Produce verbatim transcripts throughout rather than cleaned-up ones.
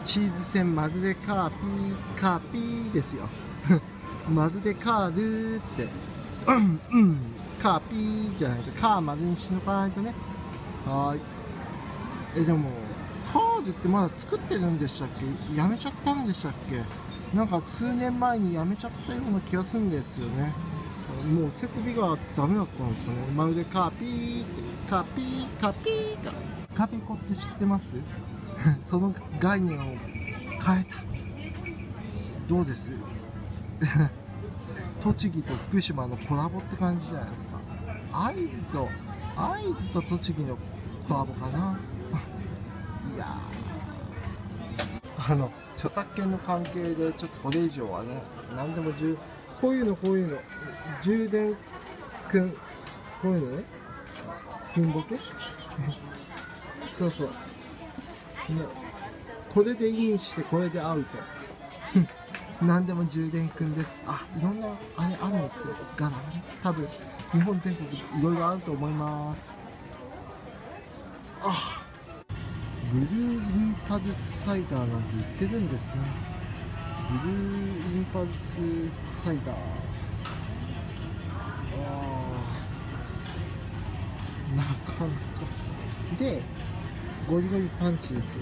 チーズ戦マズでカーピーカーピーですよマズでカールってうんうんカーピーじゃないとカーまでにしとかないとね。はーい。えでもカールってまだ作ってるんでしたっけ？やめちゃったんでしたっけ？なんか数年前にやめちゃったような気がするんですよね。もう設備がダメだったんですかね。まるでカーピーってカーピーカーピーかカピコって知ってますその概念を変えた。どうです栃木と福島のコラボって感じじゃないですか。会津と会津と栃木のコラボかな。いやーあの著作権の関係でちょっとこれ以上はね、何でもじゅこういうのこういうの充電くんこういうのね、くんぼけそうそう、ね、これでインしてこれでアウト何でも充電くんです。あ、いろんなあれあるんですよ、柄がね。多分日本全国いろいろあると思います。あ、ブルーインパルスサイダーなんて売ってるんですね。ブルーインパルスサイダー、あーなかなかでゴリゴリパンチですよ。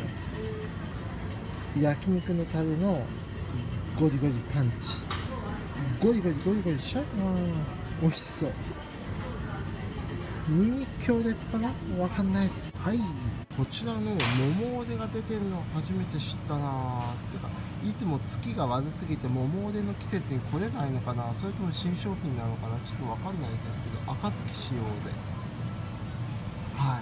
焼肉のタレのゴリゴリパンチ、ゴリゴリゴリゴリしちゃう。美味しそう。ニンニク強烈かな、わかんないです。はい、こちらの桃おでが出てるの初めて知ったなー。ってかいつも月が悪すぎて桃おでの季節に来れないのかな、それとも新商品なのかな、ちょっとわかんないですけど、暁仕様で、はい。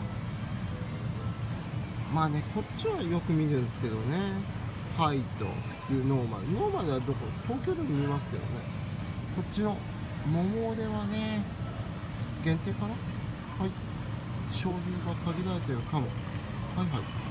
まあね、こっちはよく見るんですけどね。ハイと普通ノーマル、ノーマルはどこ、東京でも見ますけどね。こっちの桃おではね、限定かな。はい、商品が限られてるかも。はいはい。